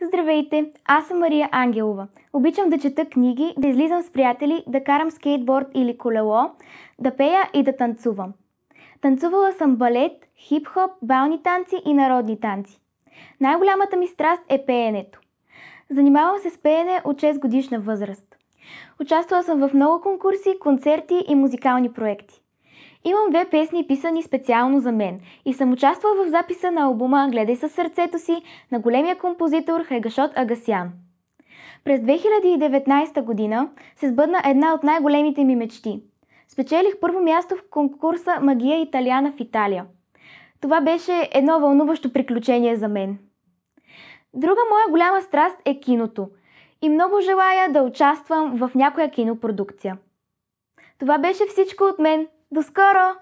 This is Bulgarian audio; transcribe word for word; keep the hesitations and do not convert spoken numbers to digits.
Здравейте, аз съм Мария Ангелова. Обичам да чета книги, да излизам с приятели, да карам скейтборд или колело, да пея и да танцувам. Танцувала съм балет, хип-хоп, бални танци и народни танци. Най-голямата ми страст е пеенето. Занимавам се с пеене от шест годишна възраст. Участвала съм в много конкурси, концерти и музикални проекти. Имам две песни, писани специално за мен, и съм участвала в записа на албума "Гледай със сърцето си" на големия композитор Хайгашод Агасян. През две хиляди и деветнадесета година се сбъдна една от най-големите ми мечти. Спечелих първо място в конкурса "Магия Италиана" в Италия. Това беше едно вълнуващо приключение за мен. Друга моя голяма страст е киното и много желая да участвам в някоя кинопродукция. Това беше всичко от мен. До скоро!